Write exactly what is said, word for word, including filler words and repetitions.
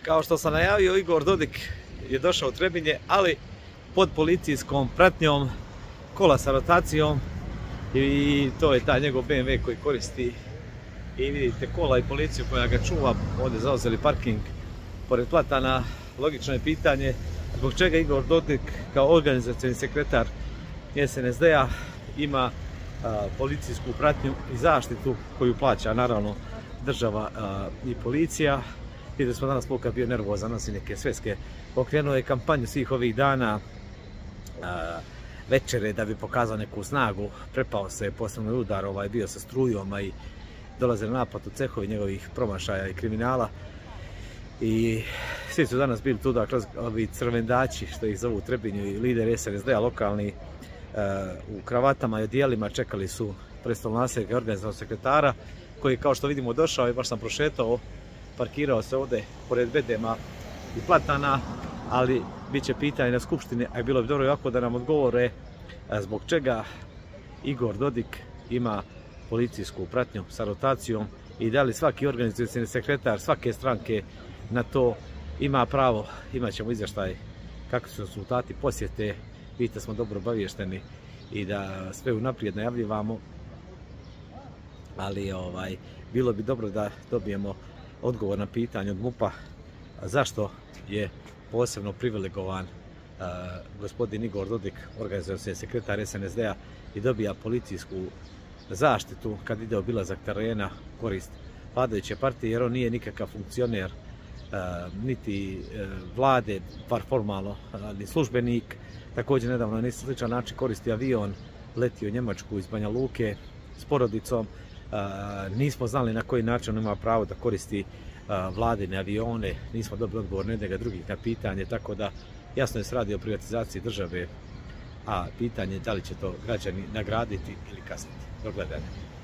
Kao što sam najavio, Igor Dodik je došao u Trebinje, ali pod policijskom pratnjom, kola sa rotacijom, i to je taj njegov be em ve koji koristi. I vidite kola i policiju koja ga čuva, ovdje zauzeli parking pored platana. Logično je pitanje zbog čega Igor Dodik kao organizacioni sekretar es en es de a ima a, policijsku pratnju i zaštitu koju plaća naravno država a, i policija. Vidjeli smo danas Luka bio nervozan, nosi neke sveske. Pokrenuo je kampanju svih ovih dana a, večere da bi pokazao neku snagu. Prepao se, posebno je udar ovaj, bio sa strujom, a i dolaze na naplatu cehovi njegovih promašaja i kriminala. I svi su danas bili tu, dakle, ovi crvendači, što ih zovu u Trebinju, i lider es en es de a lokalni, u kravatama i odijelima čekali su prestolnasljednika organizacionog sekretara, koji, kao što vidimo, došao i baš sam prošetao, parkirao se ovdje pored bedema i platana, ali bit će pitanje na skupštini, a bilo bi dobro jako da nam odgovore zbog čega Igor Dodik ima policijsku pratnju sa rotacijom i da li svaki organizacioni sekretar svake stranke na to ima pravo. Imat ćemo izvještaj kakvi su rezultati posjete, vidite smo dobro obavješteni i da sve unaprijed najavljivamo, ali ovaj, bilo bi dobro da dobijemo odgovor na pitanje od MUP-a zašto je posebno privilegovan uh, gospodin Igor Dodik, organizacioni sekretar es en es de a, i dobija policijsku zaštitu kad ide obilazak terena korist vladajuće partije, jer on nije nikakav funkcioner uh, niti uh, vlade, bar formalno, uh, ni službenik. Također nedavno na sličan način koristi avion, letio u Njemačku iz Banja Luke s porodicom. Uh, nismo znali na koji način on ima pravo da koristi uh, vladine avione, nismo dobili odgovor jednog drugih na pitanje, tako da jasno je se radi o privatizaciji države, a pitanje je da li će to građani nagraditi ili kasniti. Do gledanja.